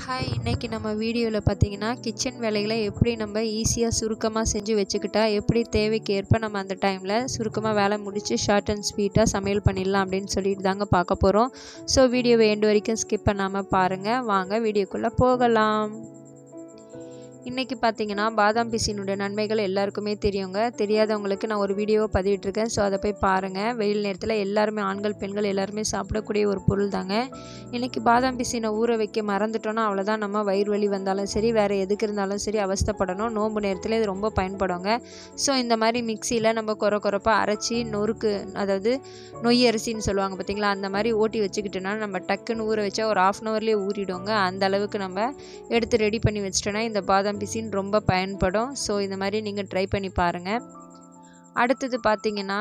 Hi, இன்னைக்கு நம்ம வீடியோவில் பார்த்தீங்கன்னா கிச்சன் வேலைகளை எப்படி நம்ம ஈஸியாக சுருக்கமாக செஞ்சு வச்சுக்கிட்டா எப்படி தேவைக்கு ஏற்ப நம்ம அந்த டைமில் சுருக்கமாக வேலை முடித்து ஷார்ட் அண்ட் ஸ்வீட்டாக சமையல் பண்ணிடலாம் அப்படின்னு சொல்லிட்டு தாங்க பார்க்க போகிறோம். ஸோ வீடியோவை எண்டு வரைக்கும் ஸ்கிப் பண்ணாமல் பாருங்கள். வாங்க வீடியோக்குள்ளே போகலாம். இன்றைக்கி பார்த்தீங்கன்னா பாதாம் பிசினுடைய நன்மைகள் எல்லாருக்குமே தெரியுங்க. தெரியாதவங்களுக்கு நான் ஒரு வீடியோவை பதிவிட்டிருக்கேன். ஸோ அதை போய் பாருங்கள். வெயில் நேரத்தில் எல்லாருமே ஆண்கள் பெண்கள் எல்லாருமே சாப்பிடக்கூடிய ஒரு பொருள் தாங்க. இன்றைக்கி பாதாம் பிசினை ஊற வைக்க மறந்துட்டோன்னா அவ்வளோதான், நம்ம வயிறு வலி வந்தாலும் சரி வேறு எதுக்கு இருந்தாலும் சரி அவஸ்தைப்படணும். நோன்பு நேரத்தில் இது ரொம்ப பயன்படுங்க. ஸோ இந்த மாதிரி மிக்சியில் நம்ம கொரப்பாக அரைச்சி நொறுக்கு, அதாவது நொய் அரிசின்னு சொல்லுவாங்க பார்த்தீங்களா, அந்த மாதிரி ஓட்டி வச்சுக்கிட்டோன்னா நம்ம டக்குன்னு ஊற வச்சா ஒரு 1/2 அன் ஹவர்லேயே ஊறிடுவோங்க. அந்த அளவுக்கு நம்ம எடுத்து ரெடி பண்ணி வச்சிட்டோன்னா இந்த பாதாம் பிசின் ரொம்ப பயன்படும். ஸோ இந்த மாதிரி நீங்கள் ட்ரை பண்ணி பாருங்கள். அடுத்தது பார்த்தீங்கன்னா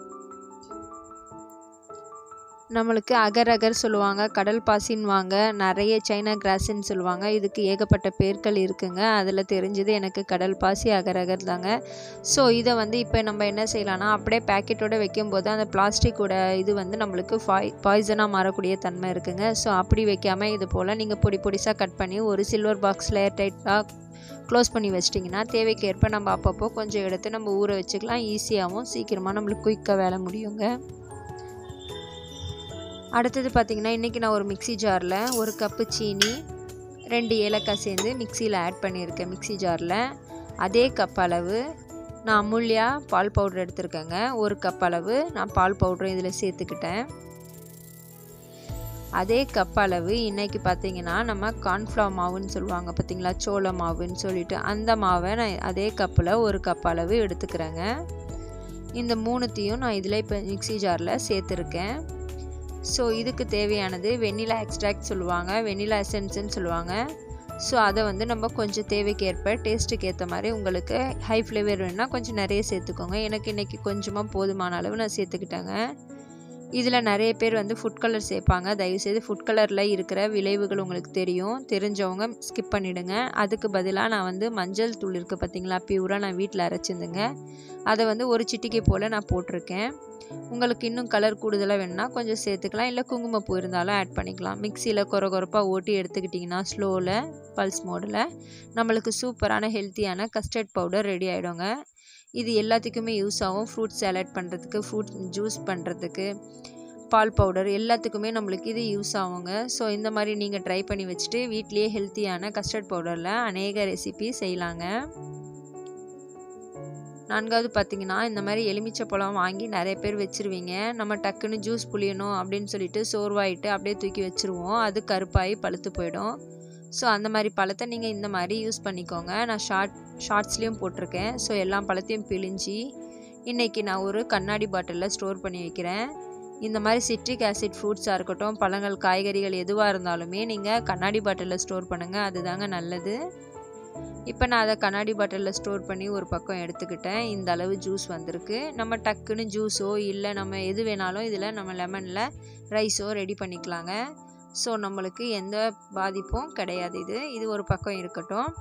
நம்மளுக்கு அகர் அகர் சொல்லுவாங்க, கடல் பாசின்வாங்க, நிறைய சைனா கிராஸ்ன்னு சொல்லுவாங்க. இதுக்கு ஏகப்பட்ட பேர்கள் இருக்குங்க. அதில் தெரிஞ்சது எனக்கு கடல் பாசி அகர் அகர் தாங்க. ஸோ இதை இப்போ நம்ம என்ன செய்யலாம்னா, அப்படியே பேக்கெட்டோடு வைக்கும்போது அந்த பிளாஸ்டிக்கோட இது நம்மளுக்கு பாய்சனாக மாறக்கூடிய தன்மை இருக்குங்க. ஸோ அப்படி வைக்காமல் இது போல் நீங்கள் பொடிசாக கட் பண்ணி ஒரு சில்வர் பாக்ஸில் ஏர்டைட்டாக க்ளோஸ் பண்ணி வச்சிட்டிங்கன்னா தேவைக்கேற்ப நம்ம அப்பப்போ கொஞ்சம் எடுத்து நம்ம ஊற வச்சுக்கலாம். ஈஸியாகவும் சீக்கிரமாக நம்மளுக்கு குயிக்காக வேலை முடியுங்க. அடுத்தது பார்த்திங்கன்னா இன்றைக்கி நான் ஒரு மிக்சி ஜாரில் 1 கப்பு சீனி 2 ஏலக்காய் சேர்ந்து மிக்சியில் ஆட் பண்ணியிருக்கேன். மிக்சி ஜாரில் அதே கப் அளவு நான் அமுல்யா பால் பவுட்ரு எடுத்துருக்கேங்க. 1 கப் அளவு நான் பால் பவுட்ரு இதில் சேர்த்துக்கிட்டேன். அதே கப் அளவு இன்றைக்கி பார்த்திங்கன்னா நம்ம கார்ன்ஃப்ளவர் மாவுன்னு சொல்லுவாங்க பார்த்திங்களா, சோள மாவுன்னு சொல்லிட்டு, அந்த மாவை நான் அதே கப்பில் 1 கப் அளவு எடுத்துக்கிறேங்க. இந்த 3த்தையும் நான் இதில் இப்போ மிக்சி ஜாரில் சேர்த்துருக்கேன். ஸோ இதுக்கு தேவையானது வெண்ணிலா எக்ஸ்ட்ராக்ட் சொல்லுவாங்க, வெண்ணிலா எசன்ஸ்ன்னு சொல்லுவாங்க. ஸோ அதை நம்ம கொஞ்சம் தேவைக்கு ஏற்ப டேஸ்ட்டுக்கு ஏற்ற மாதிரி உங்களுக்கு ஹை ஃப்ளேவர் வேணுன்னா கொஞ்சம் நிறைய சேர்த்துக்கோங்க. எனக்கு இன்றைக்கி கொஞ்சமாக போதுமான அளவு நான் சேர்த்துக்கிட்டேங்க. இதில் நிறைய பேர் ஃபுட் கலர் சேர்ப்பாங்க. தயவுசெய்து ஃபுட் கலரில் இருக்கிற விளைவுகள் உங்களுக்கு தெரிஞ்சவங்க ஸ்கிப் பண்ணிவிடுங்க. அதுக்கு பதிலாக நான் மஞ்சள் தூள் இருக்குது பார்த்திங்களா, பியூராக நான் வீட்டில் அரைச்சிருந்துங்க. அதை ஒரு சிட்டிக்கை போல் நான் போட்டிருக்கேன். உங்களுக்கு இன்னும் கலர் கூடுதலாக வேணுன்னா கொஞ்சம் சேர்த்துக்கலாம், இல்லை குங்குமப்பூ இருந்தாலும் ஆட் பண்ணிக்கலாம். மிக்சியில் கொரப்பாக ஓட்டி எடுத்துக்கிட்டிங்கன்னா ஸ்லோவில் பல்ஸ் மோடில் நம்மளுக்கு சூப்பரான ஹெல்த்தியான கஸ்டர்ட் பவுடர் ரெடி ஆகிடுங்க. இது எல்லாத்துக்குமே யூஸ் ஆகும். ஃப்ரூட் சாலட் பண்ணுறதுக்கு, ஃப்ரூட் ஜூஸ் பண்ணுறதுக்கு, பால் பவுடர் எல்லாத்துக்குமே நம்மளுக்கு இது யூஸ் ஆகுங்க. ஸோ இந்த மாதிரி நீங்கள் ட்ரை பண்ணி வச்சுட்டு வீட்லேயே ஹெல்த்தியான கஸ்டர்ட் பவுடரில் அநேக ரெசிபி செய்யலாங்க. 4வது பார்த்திங்கன்னா இந்த மாதிரி எலுமிச்சை பழம் வாங்கி நிறைய பேர் வச்சுருவீங்க. நம்ம டக்குன்னு ஜூஸ் புளியணும் அப்படின்னு சொல்லிட்டு சோர்வாயிட்டு அப்படியே தூக்கி வச்சுருவோம். அது கருப்பாகி பழுத்து போயிடும். ஸோ அந்த மாதிரி பழத்தை நீங்கள் இந்த மாதிரி யூஸ் பண்ணிக்கோங்க. நான் ஷார்ட்ஸ்லேயும் போட்டிருக்கேன். ஸோ எல்லா பழத்தையும் பிழிஞ்சி இன்றைக்கி நான் ஒரு கண்ணாடி பாட்டிலில் ஸ்டோர் பண்ணி வைக்கிறேன். இந்த மாதிரி சிட்ரிக் ஆசிட் ஃப்ரூட்ஸாக இருக்கட்டும், பழங்கள் காய்கறிகள் எதுவாக இருந்தாலுமே நீங்கள் கண்ணாடி பாட்டிலில் ஸ்டோர் பண்ணுங்கள், அதுதாங்க நல்லது. இப்போ நான் அதை கண்ணாடி பாட்டிலில் ஸ்டோர் பண்ணி ஒரு பக்கம் எடுத்துக்கிட்டேன். இந்த அளவு ஜூஸ் வந்திருக்கு. நம்ம டக்குன்னு ஜூஸோ இல்லை நம்ம எது வேணாலும் இதில் நம்ம லெமனில் ரைஸோ ரெடி பண்ணிக்கலாங்க. ஸோ நம்மளுக்கு எந்த பாதிப்பும் கிடையாது. இது ஒரு பக்கம் இருக்கட்டும்.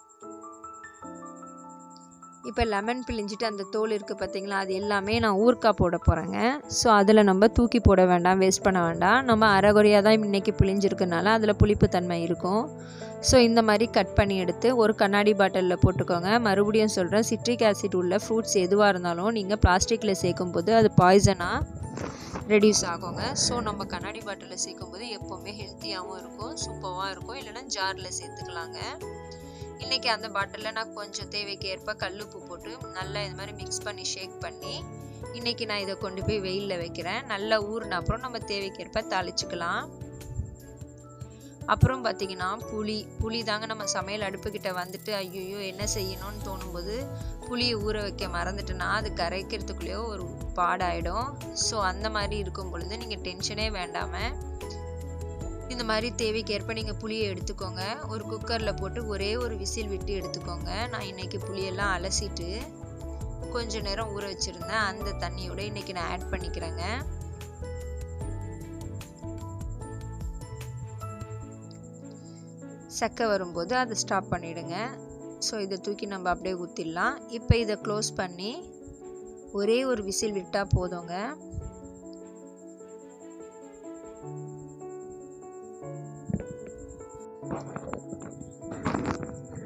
இப்போ லெமன் பிழிஞ்சிட்டு அந்த தோல் இருக்குது பார்த்திங்களா, அது எல்லாமே நான் ஊறுகாய் போட போகிறேங்க. ஸோ அதில் நம்ம தூக்கி போட வேண்டாம், வேஸ்ட் பண்ண வேண்டாம். நம்ம அரைகுறையாக தான் இன்றைக்கி பிழிஞ்சிருக்கனால அதில் புளிப்பு தன்மை இருக்கும். ஸோ இந்த மாதிரி கட் பண்ணி எடுத்து ஒரு கண்ணாடி பாட்டிலில் போட்டுக்கோங்க. மறுபடியும் சொல்கிறேன், சிட்ரிக் ஆசிட் உள்ள ஃப்ரூட்ஸ் எதுவாக இருந்தாலும் நீங்கள் பிளாஸ்டிக்கில் சேர்க்கும்போது அது பாய்சனாக ரெடியூஸ் ஆகுங்க. ஸோ நம்ம கண்ணாடி பாட்டிலில் சேர்க்கும்போது எப்போவுமே ஹெல்த்தியாகவும் இருக்கும், சூப்பராகவும் இருக்கும். இல்லைனா ஜாரில் சேர்த்துக்கலாங்க. இன்றைக்கி அந்த பாட்டிலில் நான் கொஞ்சம் தேவைக்கு ஏற்ப கல்லுப்பு போட்டு நல்லா இது மாதிரி மிக்ஸ் பண்ணி ஷேக் பண்ணி இன்றைக்கி நான் இதை கொண்டு போய் வெயிலில் வைக்கிறேன். நல்லா ஊறின அப்புறம் நம்ம தேவைக்கு ஏற்ப தாளிச்சுக்கலாம். அப்புறம் பார்த்திங்கன்னா புளி தாங்க. நம்ம சமையல் அடுப்புக்கிட்ட ஐயோ என்ன செய்யணும்னு தோணும்போது புளியை ஊற வைக்க மறந்துட்டுனா அது கரைக்கிறதுக்குள்ளேயோ ஒரு பாடாயிடும். ஸோ அந்த மாதிரி இருக்கும் பொழுது நீங்கள் டென்ஷனே வேண்டாமல் இந்த மாதிரி தேவைக்கேற்ப நீங்கள் புளியை எடுத்துக்கோங்க. ஒரு குக்கரில் போட்டு ஒரே ஒரு விசில் விட்டு எடுத்துக்கோங்க. நான் இன்றைக்கி புளியெல்லாம் அலசிட்டு கொஞ்சம் நேரம் ஊற வச்சுருந்தேன். அந்த தண்ணியோட இன்றைக்கி நான் ஆட் பண்ணிக்கிறேங்க. சக்கை வரும்போது அதை ஸ்டாப் பண்ணிவிடுங்க. ஸோ இதை தூக்கி நம்ம அப்படியே ஊற்றிடலாம். இப்போ இதை க்ளோஸ் பண்ணி ஒரே ஒரு விசில் விட்டால் போதுங்க.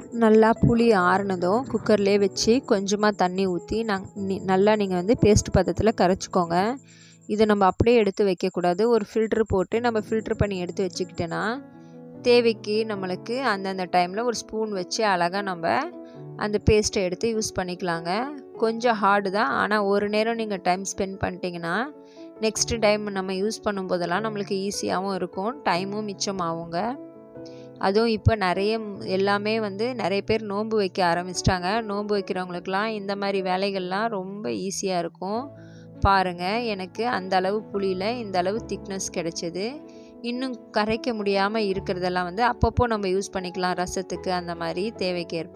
நல்லா புளி ஆறுனதும் குக்கர்லேயே வச்சு கொஞ்சமாக தண்ணி ஊற்றி நல்லா நீங்கள் வந்து பேஸ்ட் பதத்தில் கரைச்சிக்கோங்க. இதை நம்ம அப்படியே எடுத்து வைக்கக்கூடாது. ஒரு ஃபில்ட்ரு போட்டு நம்ம ஃபில்ட்ரு பண்ணி எடுத்து வச்சுக்கிட்டோன்னா தேவைக்கு நம்மளுக்கு அந்தந்த டைமில் ஒரு ஸ்பூன் வச்சு அழகாக நம்ம அந்த பேஸ்ட்டை எடுத்து யூஸ் பண்ணிக்கலாங்க. கொஞ்சம் ஹார்டு தான், ஆனால் ஒரு நேரம் நீங்கள் டைம் ஸ்பெண்ட் பண்ணிட்டீங்கன்னா நெக்ஸ்ட்டு டைம் நம்ம யூஸ் பண்ணும்போதெல்லாம் நம்மளுக்கு ஈஸியாகவும் இருக்கும், டைமும் மிச்சமாகுங்க. அதுவும் இப்போ எல்லாமே வந்து நிறைய பேர் நோன்பு வைக்க ஆரம்பிச்சிட்டாங்க. நோன்பு வைக்கிறவங்களுக்கெல்லாம் இந்த மாதிரி வேலைகள்லாம் ரொம்ப ஈஸியாக இருக்கும். பாருங்கள், எனக்கு அந்த அளவு புளியில் இந்த அளவு திக்னஸ் கிடைச்சது. இன்னும் கரைக்க முடியாமல் இருக்கிறதெல்லாம் வந்து அப்பப்போ நம்ம யூஸ் பண்ணிக்கலாம் ரசத்துக்கு, அந்த மாதிரி தேவைக்கேற்ப.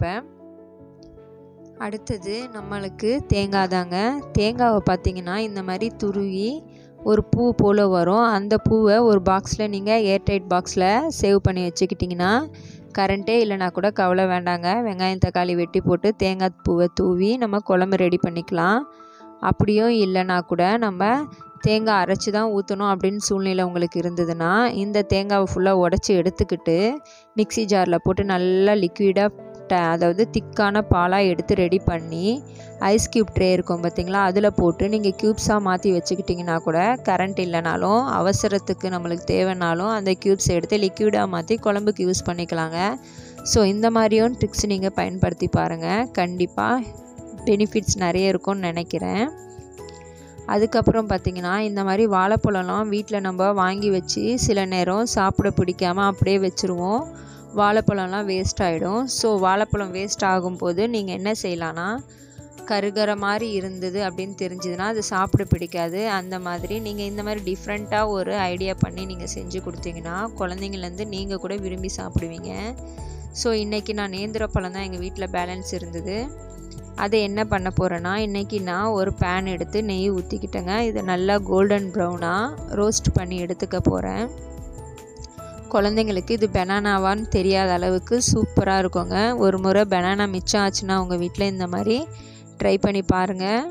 அடுத்தது நம்மளுக்கு தேங்காய் தாங்க. தேங்காவை பார்த்திங்கன்னா இந்த மாதிரி துருவி ஒரு பூ போல் வரும். அந்த பூவை ஒரு பாக்ஸில் நீங்கள் ஏர்டைட் பாக்ஸில் சேவ் பண்ணி வச்சுக்கிட்டிங்கன்னா கரண்ட்டே இல்லைனா கூட கவலை வேண்டாங்க. வெங்காயம் தக்காளி வெட்டி போட்டு தேங்காய் பூவை தூவி நம்ம குழம்பு ரெடி பண்ணிக்கலாம். அப்படியும் இல்லைனா கூட நம்ம தேங்காய் அரைச்சி தான் ஊற்றணும் அப்படின்னு சூழ்நிலை உங்களுக்கு இருந்ததுன்னா இந்த தேங்காவை ஃபுல்லாக உடச்சி எடுத்துக்கிட்டு மிக்ஸி ஜாரில் போட்டு நல்லா லிக்விடாக அதாவது திக்கான பாலாக எடுத்து ரெடி பண்ணி ஐஸ் க்யூப் ட்ரே இருக்கும் பார்த்திங்களா, அதில் போட்டு நீங்கள் க்யூப்ஸாக மாற்றி வச்சுக்கிட்டிங்கன்னா கூட கரண்ட் இல்லைனாலும் அவசரத்துக்கு நம்மளுக்கு தேவைனாலும் அந்த க்யூப்ஸ் எடுத்து லிக்விடாக மாற்றி குழம்புக்கு யூஸ் பண்ணிக்கலாங்க. ஸோ இந்த மாதிரியும் ட்ரிக்ஸ் நீங்கள் பயன்படுத்தி பாருங்கள், கண்டிப்பாக பெனிஃபிட்ஸ் நிறைய இருக்கும்னு நினைக்கிறேன். அதுக்கப்புறம் பார்த்திங்கன்னா இந்த மாதிரி வாழைப்பழம்லாம் வீட்டில் நம்ம வாங்கி வச்சு சில நேரம் சாப்பிட பிடிக்காமல் அப்படியே வச்சுருவோம். வாழைப்பழம்லாம் வேஸ்ட் ஆகிடும். ஸோ வாழைப்பழம் வேஸ்ட் ஆகும்போது நீங்கள் என்ன செய்யலான்னா, கருகிற மாதிரி இருந்தது அப்படின்னு தெரிஞ்சதுன்னா அது சாப்பிட பிடிக்காது. அந்த மாதிரி நீங்கள் இந்த மாதிரி டிஃப்ரெண்ட்டாக ஒரு ஐடியா பண்ணி நீங்கள் செஞ்சு கொடுத்தீங்கன்னா குழந்தைங்கள்லேருந்து நீங்கள் கூட விரும்பி சாப்பிடுவீங்க. ஸோ இன்றைக்கி நான் நேந்திர பழம் தான் எங்கள் வீட்டில் பேலன்ஸ் இருந்தது. அதை என்ன பண்ண போகிறேன்னா, இன்றைக்கி நான் ஒரு பேன் எடுத்து நெய் ஊற்றிக்கிட்டேங்க. இதை நல்லா கோல்டன் ப்ரௌனாக ரோஸ்ட் பண்ணி எடுத்துக்க போகிறேன். குழந்தைங்களுக்கு இது பனானாவான்னு தெரியாத அளவுக்கு சூப்பராக இருக்குங்க. ஒரு முறை பனானா மிச்சம் ஆச்சுன்னா உங்கள் வீட்டில் இந்த மாதிரி ட்ரை பண்ணி பாருங்கள்.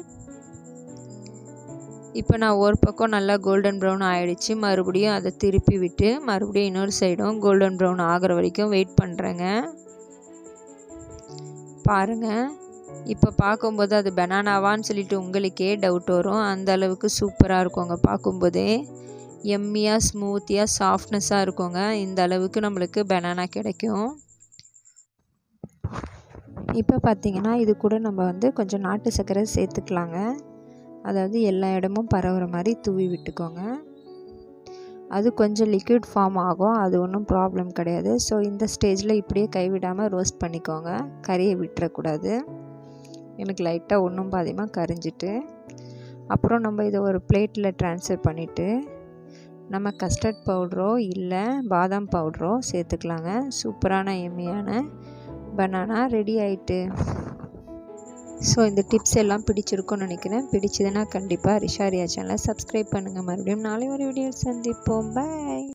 இப்போ நான் ஒரு பக்கம் நல்லா கோல்டன் ப்ரௌன் ஆகிடுச்சு. மறுபடியும் அதை திருப்பி விட்டு மறுபடியும் இன்னொரு சைடும் கோல்டன் ப்ரௌன் ஆகிற வரைக்கும் வெயிட் பண்ணுறேங்க. பாருங்கள், இப்போ பார்க்கும்போது அது பனானாவான்னு சொல்லிட்டு உங்களுக்கே டவுட் வரும். அந்த அளவுக்கு சூப்பராக இருக்குங்க. பார்க்கும்போதே எம்மியாக ஸ்மூத்தியாக சாஃப்ட்னஸாக இருக்குங்க. இந்த அளவுக்கு நம்மளுக்கு பனானா கிடைக்கும். இப்போ பார்த்திங்கன்னா இது கூட நம்ம வந்து கொஞ்சம் நாட்டு சர்க்கரை சேர்த்துக்கலாங்க. அதாவது எல்லா இடமும் பரவுற மாதிரி தூவி விட்டுக்கோங்க. அது கொஞ்சம் லிக்விட் ஃபார்ம் ஆகும், அது ஒன்றும் ப்ராப்ளம் கிடையாது. ஸோ இந்த ஸ்டேஜில் இப்படியே கைவிடாமல் ரோஸ்ட் பண்ணிக்கோங்க, கறியை விட்டுறக்கூடாது. எனக்கு லைட்டாக ஒன்றும் பாதியமாக கரிஞ்சிட்டு அப்புறம் நம்ம இதை ஒரு பிளேட்டில் ட்ரான்ஸ்ஃபர் பண்ணிவிட்டு நம்ம கஸ்டர்ட் பவுடரோ இல்லை பாதாம் பவுடரோ சேர்த்துக்கலாங்க. சூப்பரான எம்மியான பனானா ரெடி ஆகிட்டு. ஸோ இந்த டிப்ஸ் எல்லாம் பிடிச்சிருக்கும்னு நினைக்கிறேன். பிடிச்சதுன்னா கண்டிப்பாக ரிஷாரியா சேனலை சப்ஸ்கிரைப் பண்ணுங்கள். மறுபடியும் நாளை ஒரு வீடியோ சந்திப்போம். பை.